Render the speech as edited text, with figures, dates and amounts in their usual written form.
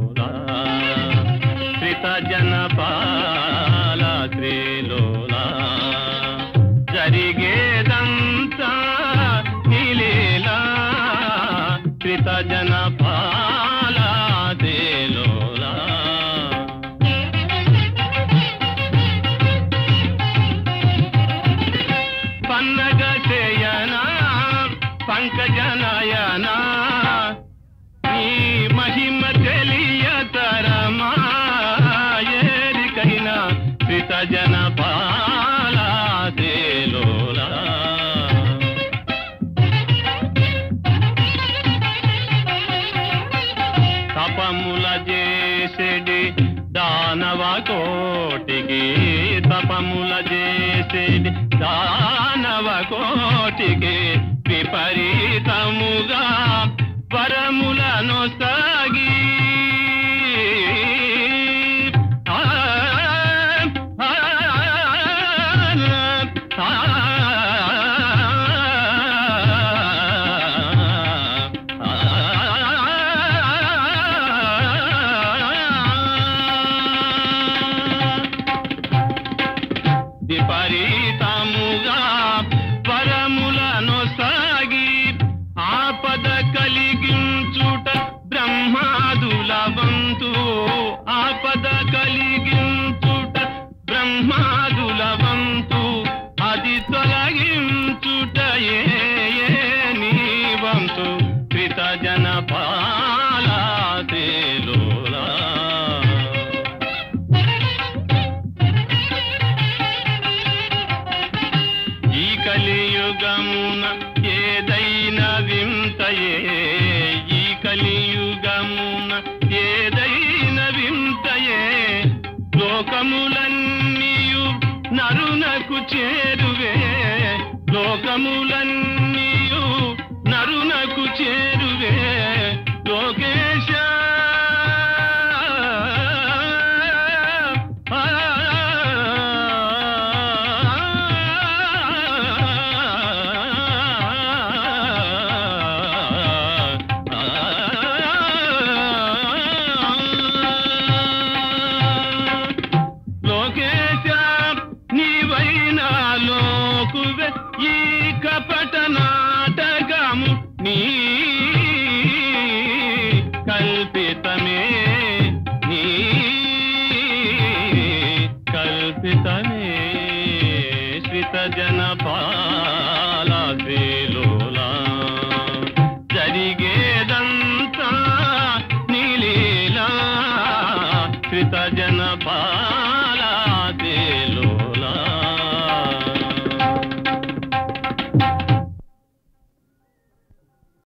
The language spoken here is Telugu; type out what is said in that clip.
శ్రీతజనపాల శ్రీలోలా జరిగేదంతా నీలీలా శ్రీతజనపాల శ్రీలోలా పన్నగ చేయనా పంకజనయనా నీ మహిమ తెలియతరమా ఏరికైనా శ్రీతజనపాల శ్రీలోలా తపముల చేసేడి దానవ కోటికి తపముల చేసేడి దానవ కోటికి విపరీతముగా వరములను సాగి విపరీతముగా వరములను సాగి ఆపద కలిగించుట బ్రహ్మాదుల వంతు ఆపద కలిగించుట బ్రహ్మాదుల వంతు అది తొలగించుట ఏ నీ వంతు శ్రీతజనపాల శ్రీలోలా ఈ కలియుగమున ఏదైనా వింతయే ఈ కలియుగమున ఏదైనా వింతయే లోకములన్నీయు నరునకు చేరువే లోకములన్నీయు నరునకు చేరువే లోకేశ ఈ కపట నాటకము నీ కల్పితమే నీ కల్పితమే శ్రీతజనపాల